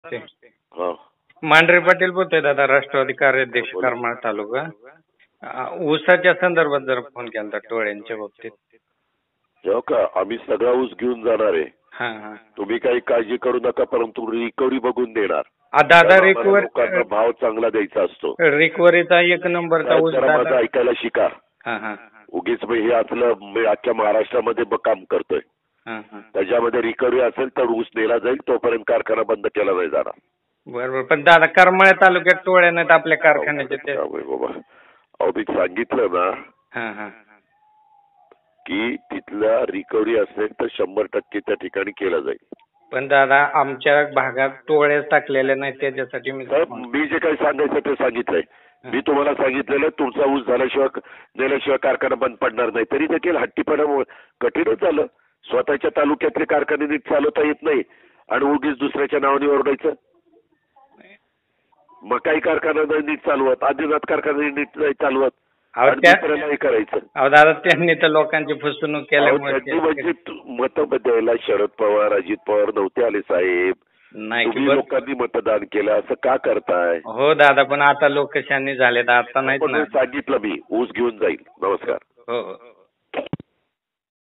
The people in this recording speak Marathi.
ते हा मांढरे पाटील बोलतोय दादा, राष्ट्रवादी कार्याध्यक्ष करमाळ तालुका. ऊसाच्या संदर्भात जरा फोन केला टोळ्यांच्या बाबतीत. हो का, आम्ही सगळा ऊस घेऊन जाणार आहे. हा हा तुम्ही काही काळजी करू नका, परंतु रिकव्हरी बघून देणार. दादा लोकांना भाव चांगला द्यायचा असतो. रिकव्हरीचा एक नंबरचा ऊस माझं ऐकायला शिका. हा हा उगीच हे आपलं मी अख्ख्या महाराष्ट्रामध्ये काम करतोय. त्याच्यामध्ये रिकव्हरी असेल तर ऊस नेला जाईल, तोपर्यंत कारखाना बंद केला नाही जाणार. बरोबर, पण दादा करमाळ्या तालुक्यात टोळ्या नाहीत आपल्या कारखान्याचे. बाबा अहो मी सांगितलं ना की तिथला रिकव्हरी असेल तर 100% त्या ठिकाणी केला जाईल. पण दादा आमच्या भागात टोळ्या टाकलेल्या नाही, त्याच्यासाठी मी जे काही सांगायचं ते सांगितलंय. मी तुम्हाला सांगितलेलं तुमचा ऊस झाल्याशिवाय नेल्याशिवाय कारखाना बंद पडणार नाही. तरी देखील हट्टीपणा कठीणच झालं. स्वतःच्या तालुक्यातले कारखाने नीट चालवता येत नाही आणि उगीच दुसऱ्याच्या नावाने ओरडायचं. मग काही कारखाना नीट चालवत, आदिनाथ कारखाना नीट नाही चालवत, दुसऱ्यालाही करायचं. दादा त्यांनी तर लोकांची फसवणूक केल्यामुळे म्हणजे मतं द्यायला शरद पवार, अजित पवार नव्हते आले साहेब. तुम्ही लोकांनी मतदान केलं, असं का करताय? हो दादा, पण आता लोक शानी झालेत, आता नाही सांगितलं मी ऊस घेऊन जाईल. नमस्कार. हो.